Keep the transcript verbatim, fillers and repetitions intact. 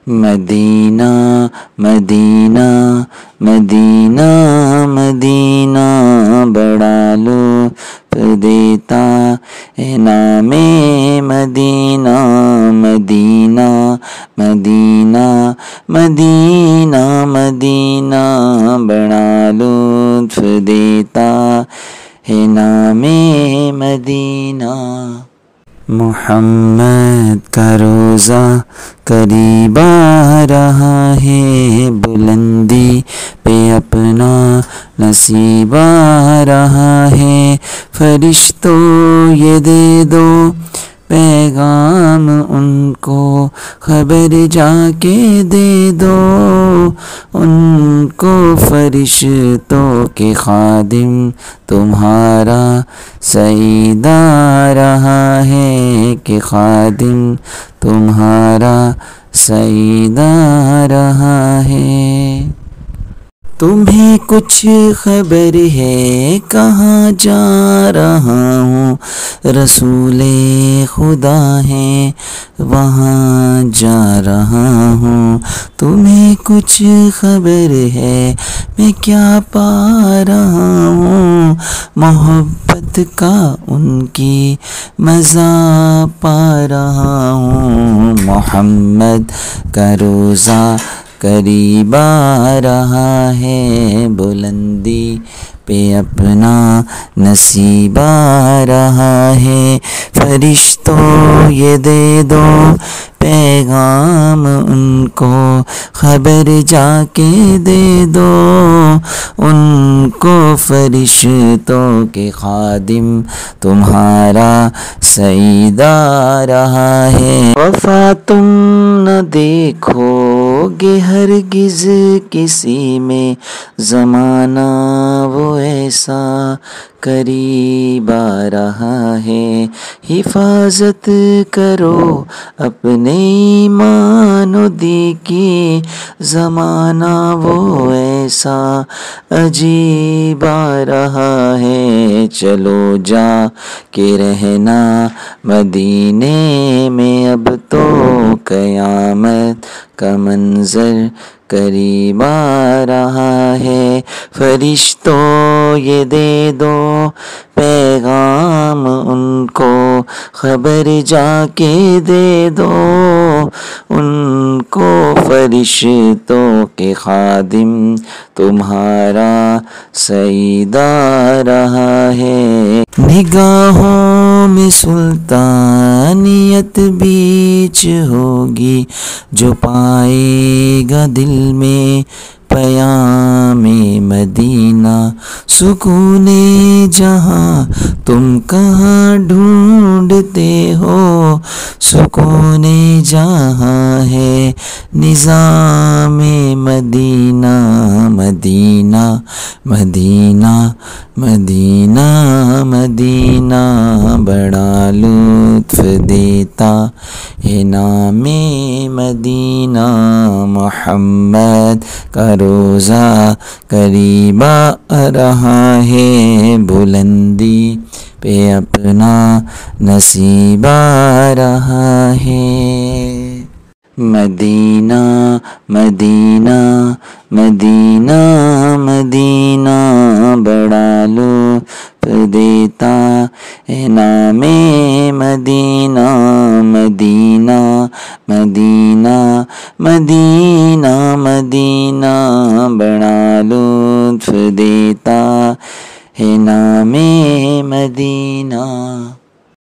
مدینہ مدینہ مدینہ مدینہ بڑا لطف دیتا ہے نام مدینہ مدینہ مدینہ مدینہ مدینہ بڑا لطف دیتا ہے نام مدینہ۔ محمد کا روزہ قریب آ رہا ہے، بلندی پہ اپنا نصیب آ رہا ہے، فرشتوں یہ دے دو پیغام ان کو، خبر جا کے دے دو ان کو، فرشتوں کے خادم تمہارا سعید آ رہا ہے کہ خادم تمہارا سعید آ رہا ہے۔ تمہیں کچھ خبر ہے کہاں جا رہا ہوں، رسول خدا ہے وہاں جا رہا ہوں، تمہیں کچھ خبر ہے میں کیا پا رہا ہوں، محبت کا ان کی مزہ پا رہا ہوں، محمد کا روزہ قریب آ رہا ہے، بلندی پہ اپنا نصیب آ رہا ہے، فرشتوں یہ دے دو پیغام ان کو، خبر جا کے دے دو ان کو، فرشتوں کے خادم تمہارا سعید آ رہا ہے۔ وفا تم نہ دیکھو گے ہرگز کسی میں، زمانہ وہ ایسا قریب آ رہا ہے، حفاظت کرو اپنے ایمان و دی کی، زمانہ وہ ایسا عجیب آ رہا ہے، چلو جا کے رہنا مدینے میں، اب تو قیامت کا منظر قریب آ رہا ہے، فرشتوں یہ دے دو پیغام ان کو، خبر جا کے دے دو ان کو، فرشتوں کے خادم تمہارا سعید آ رہا ہے۔ نگاہوں میں سلطانیت بیچ ہوگی، جو پائے گا دل میں پیام مدینہ، سکون جہاں تم کہاں ڈھونڈتے ہو، سکون جہاں ہے نظام مدینہ، مدینہ مدینہ مدینہ مدینہ بڑا لطف دیتا ہے نام مدینہ، محمد کا روزہ قریب آ رہا ہے، بلندی پہ اپنا نصیب آ رہا ہے۔ مدینہ مدینہ مدینہ مدینہ بڑا لطف دیتا ہے نام مدینہ، مدینہ مدینہ مدینہ مدینہ بڑا لطف دیتا ہے نام مدینہ۔